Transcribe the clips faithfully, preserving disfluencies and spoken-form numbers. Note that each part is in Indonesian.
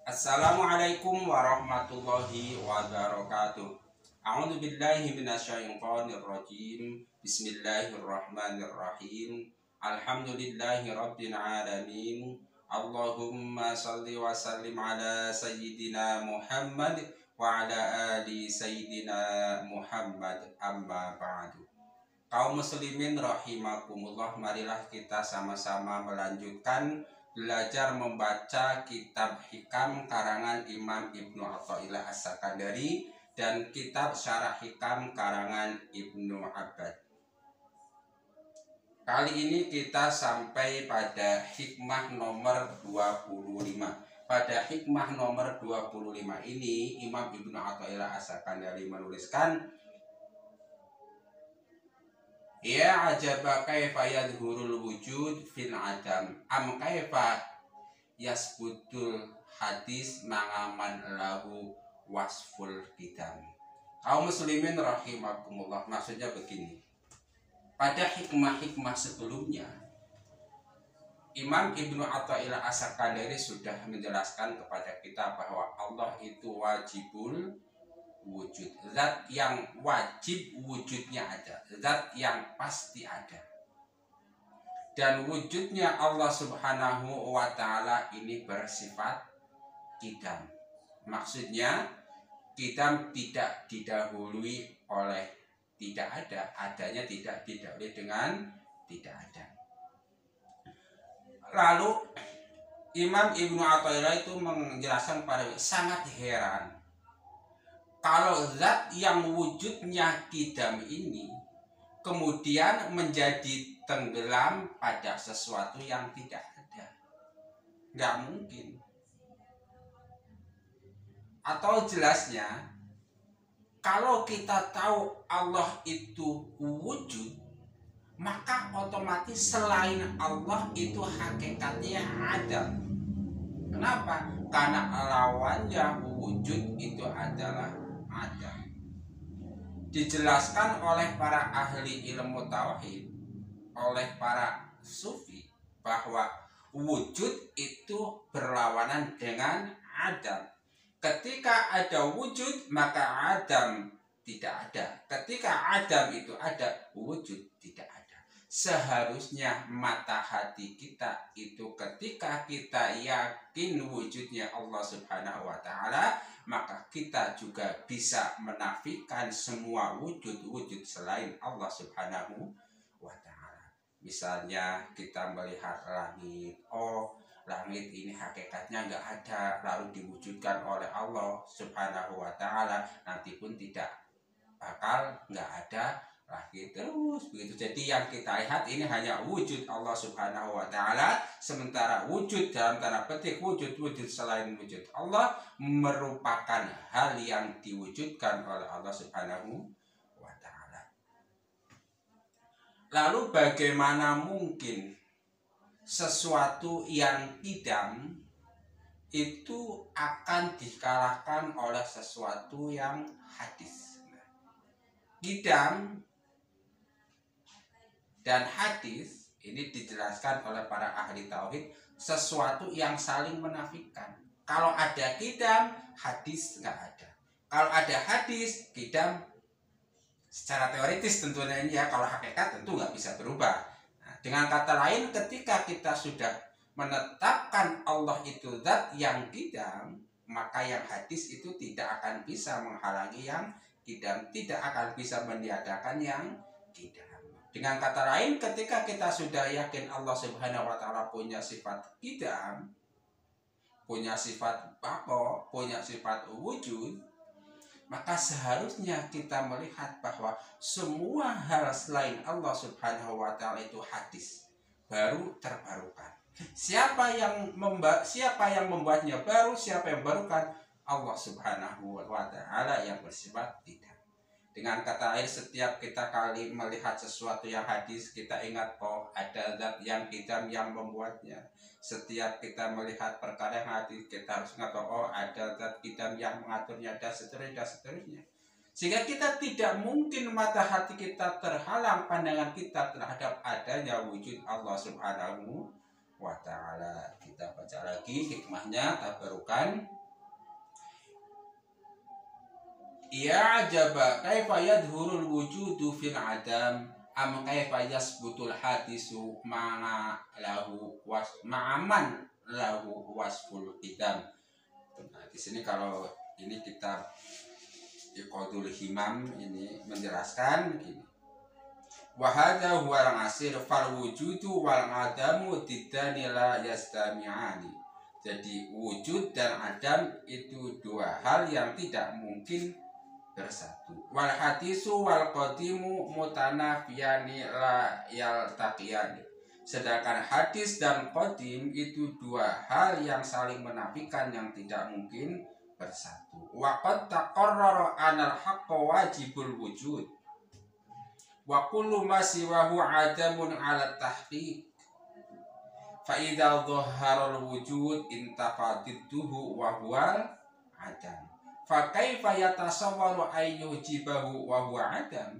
Assalamualaikum warahmatullahi wabarakatuh. A'udzu billahi minasyaitonir rajim. Bismillahirrahmanirrahim. Alhamdulillahi rabbil alamin. Allahumma shalli wa sallim ala sayyidina Muhammad wa ala ali sayyidina Muhammad, amma ba'du. Kaum muslimin rahimakumullah, marilah kita sama-sama melanjutkan belajar membaca kitab Hikam karangan Imam Ibnu Athaillah As-Sakandari dan kitab Syarah Hikam karangan Ibnu Abbad. Kali ini kita sampai pada hikmah nomor dua puluh lima. Pada hikmah nomor dua puluh lima ini Imam Ibnu Athaillah As-Sakandari menuliskan, ya ajaba kaifa yadhurul wujud fil adam am kaifa yasbutul hadis mangaman lahu wasful qidam. Kaum muslimin rahimakumullah, maksudnya begini. Pada hikmah-hikmah sebelumnya Imam Ibnu Athaillah As-Sakandari sudah menjelaskan kepada kita bahwa Allah itu wajibul wujud, zat yang wajib wujudnya ada, zat yang pasti ada. Dan wujudnya Allah Subhanahu wa ta'ala ini bersifat qidam. Maksudnya qidam tidak didahului oleh tidak ada, adanya tidak didahului dengan tidak ada. Lalu Imam Ibnu Athaillah itu menjelaskan pada sangat heran kalau zat yang wujudnya qidam ini kemudian menjadi tenggelam pada sesuatu yang tidak ada. Nggak mungkin. Atau jelasnya, kalau kita tahu Allah itu wujud, maka otomatis selain Allah itu hakikatnya ada. Kenapa? Karena lawannya wujud itu adalah ada. Dijelaskan oleh para ahli ilmu tauhid, oleh para sufi, bahwa wujud itu berlawanan dengan adam. Ketika ada wujud maka adam tidak ada. Ketika adam itu ada, wujud tidak ada. Seharusnya mata hati kita itu ketika kita yakin wujudnya Allah Subhanahu wa ta'ala, maka kita juga bisa menafikan semua wujud-wujud selain Allah Subhanahu wa ta'ala. Misalnya kita melihat langit, oh langit ini hakikatnya nggak ada, lalu diwujudkan oleh Allah Subhanahu wa ta'ala, nanti pun tidak bakal nggak ada lagi terus begitu. Jadi yang kita lihat ini hanya wujud Allah Subhanahu wa ta'ala, sementara wujud dalam tanda petik wujud-wujud selain wujud Allah merupakan hal yang diwujudkan oleh Allah Subhanahu wa ta'ala. Lalu bagaimana mungkin sesuatu yang qidam itu akan dikalahkan oleh sesuatu yang hadis? Qidam dan hadis ini dijelaskan oleh para ahli tauhid sesuatu yang saling menafikan. Kalau ada qidam, hadis nggak ada. Kalau ada hadis, qidam secara teoritis tentunya ini ya, kalau hakikat tentu nggak bisa berubah. Nah, dengan kata lain, ketika kita sudah menetapkan Allah itu zat yang qidam, maka yang hadis itu tidak akan bisa menghalangi yang qidam, tidak akan bisa meniadakan yang qidam. Dengan kata lain, ketika kita sudah yakin Allah Subhanahu wa ta'ala punya sifat qidam, punya sifat baqa, punya sifat wujud, maka seharusnya kita melihat bahwa semua hal selain Allah Subhanahu wa ta'ala itu hadis, baru terbarukan. Siapa yang memba siapa yang membuatnya baru, siapa yang barukan? Allah Subhanahu wa ta'ala yang bersifat qidam. Dengan kata lain, setiap kita kali melihat sesuatu yang hadis, kita ingat oh ada zat yang qidam yang membuatnya. Setiap kita melihat perkara yang hadis, kita harus ingat oh ada zat qidam yang mengaturnya, dan seterusnya, dan seterusnya. Sehingga kita tidak mungkin mata hati kita terhalang pandangan kita terhadap adanya wujud Allah Subhanahu wa ta'ala. Kita baca lagi hikmahnya, tabarukan. Ya jaba kaifa yadhurul wujudu fil adam am kaifa yasbutul hadisu ma'a lahu was ma'aman lahu wasful qidam. Nah, di sini kalau ini kitab Iqadul Himam ini menjelaskan begini. Wa hadza huwa al-asir fal wujudu wal adamu tiddani la yastami'ani. Jadi wujud dan adam itu dua hal yang tidak mungkin bersatu. Wal hadisu wal qadimu mutanafiyani la yaltaqiyani. Sedangkan hadis dan qadim itu dua hal yang saling menafikan yang tidak mungkin bersatu. Wa qad taqarrara anal haqqu wajibul wujud. Wa kullu ma siwahu adamun ala tahqiq. Fa idza dhahara al wujud intafadidduhu wa huwa adam. Fa kaifa yatasawwaru ayyujibahu wa huwa adam.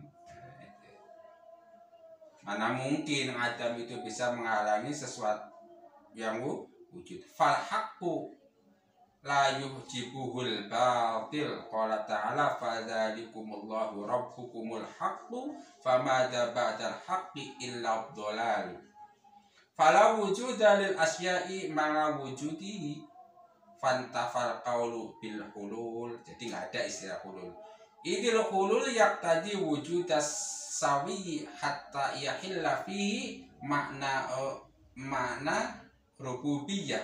Mana mungkin adam itu bisa menghalangi sesuatu yang wujud. Fal haqqu la yujibuhul batil. Qala ta'ala fadzalikumullahu rabbukumul haqqu famadza ba'dal haqqi illa dhalal. Fala wujuda lil asya'i ma'a wujudihi fantafal qawlu bil hulul. Jadi nggak ada istilah hulul. Idil hulul yaqtadi wujudas sawi hatta yahilla fihi makna uh, makna rububiyah.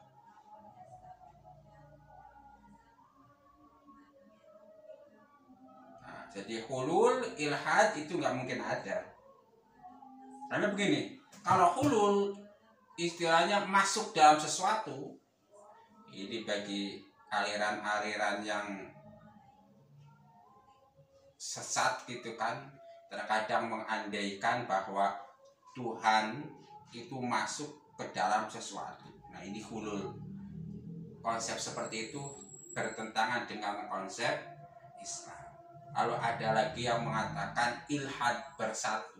Nah, jadi hulul ilhad itu nggak mungkin ada. Karena begini, kalau hulul istilahnya masuk dalam sesuatu, ini bagi aliran-aliran yang sesat gitu kan, terkadang mengandaikan bahwa Tuhan itu masuk ke dalam sesuatu. Nah, ini hulul. Konsep seperti itu bertentangan dengan konsep Islam. Lalu ada lagi yang mengatakan ilhad bersatu.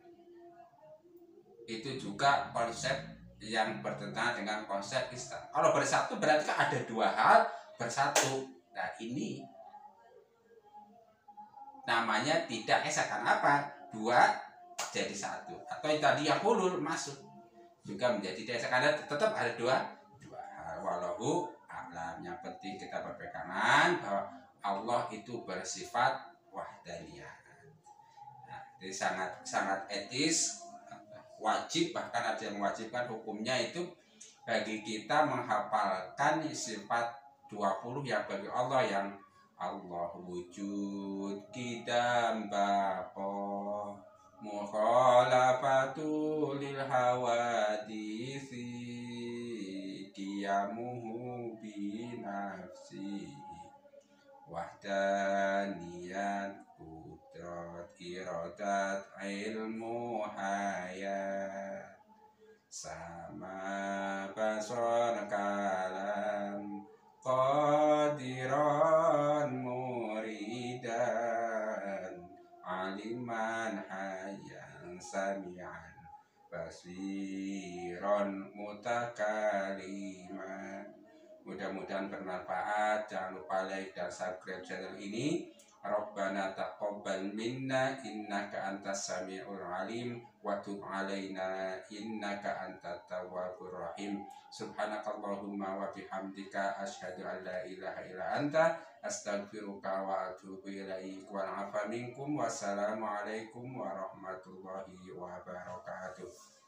Itu juga konsep yang bertentangan dengan konsep Islam. Kalau bersatu berarti kan ada dua hal bersatu. Nah, ini namanya tidak esakan apa? Dua jadi satu. Atau yang tadi yang hulul masuk juga menjadi tidak esakan, tetap ada dua dua hal. Wallahu a'lam. Yang penting kita berpegangan bahwa Allah itu bersifat wahdaniyah. Nah, jadi sangat sangat etis, wajib, bahkan ada yang mewajibkan hukumnya itu bagi kita menghafalkan sifat dua puluh yang bagi Allah, yang Allah wujud kidam baqo mukhalafatu lil hawadisi qiyamuhu bi nafsi wahdaniyat qudrat iradat ilmu hayat sama basar kalam qadiran muridan aliman hayan sami'an basiron mutakaliman. Mudah-mudahan bermanfaat. Jangan lupa like dan subscribe channel ini. Rabbana taqabbal minna innaka antas sami'ul alim wa tub alaina innaka antat tawwabur rahim. Subhanakallahumma wa bihamdika asyhadu an la ilaha illa anta astaghfiruka wa atubu ilaik. Wal afa minkum. Wassalamu alaikum warahmatullahi wabarakatuh.